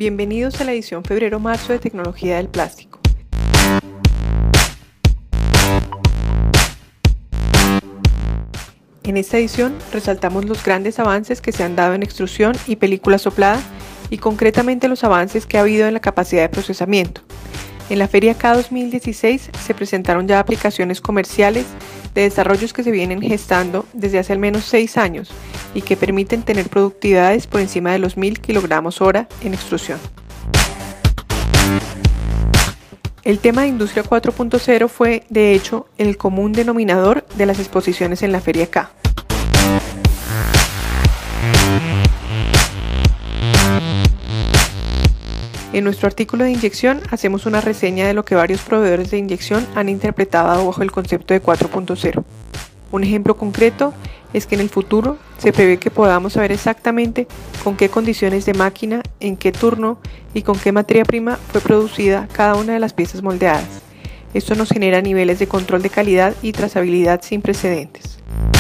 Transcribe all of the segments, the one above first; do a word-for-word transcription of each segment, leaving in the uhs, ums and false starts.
Bienvenidos a la edición febrero-marzo de Tecnología del Plástico. En esta edición resaltamos los grandes avances que se han dado en extrusión y película soplada y concretamente los avances que ha habido en la capacidad de procesamiento. En la Feria K dos mil dieciséis se presentaron ya aplicaciones comerciales de desarrollos que se vienen gestando desde hace al menos seis años y que permiten tener productividades por encima de los mil kilogramos hora en extrusión. El tema de Industria cuatro punto cero fue, de hecho, el común denominador de las exposiciones en la Feria K. En nuestro artículo de inyección hacemos una reseña de lo que varios proveedores de inyección han interpretado bajo el concepto de cuatro punto cero. Un ejemplo concreto es que en el futuro se prevé que podamos saber exactamente con qué condiciones de máquina, en qué turno y con qué materia prima fue producida cada una de las piezas moldeadas. Esto nos genera niveles de control de calidad y trazabilidad sin precedentes.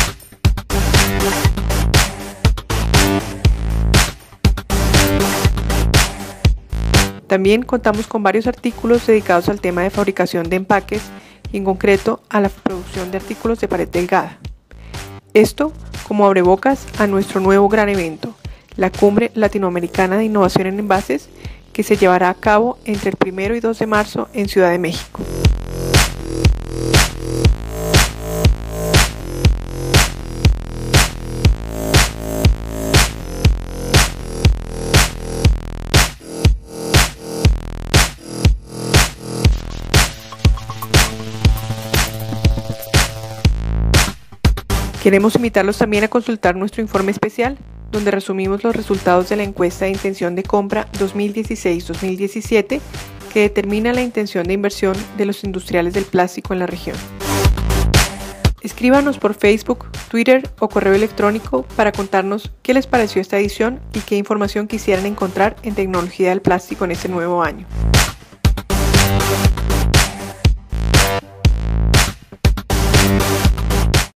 También contamos con varios artículos dedicados al tema de fabricación de empaques y en concreto a la producción de artículos de pared delgada. Esto como abrebocas a nuestro nuevo gran evento, la Cumbre Latinoamericana de Innovación en Envases, que se llevará a cabo entre el primero y dos de marzo en Ciudad de México. Queremos invitarlos también a consultar nuestro informe especial, donde resumimos los resultados de la encuesta de intención de compra dos mil dieciséis dos mil diecisiete, que determina la intención de inversión de los industriales del plástico en la región. Escríbanos por Facebook, Twitter o correo electrónico para contarnos qué les pareció esta edición y qué información quisieran encontrar en Tecnología del Plástico en este nuevo año.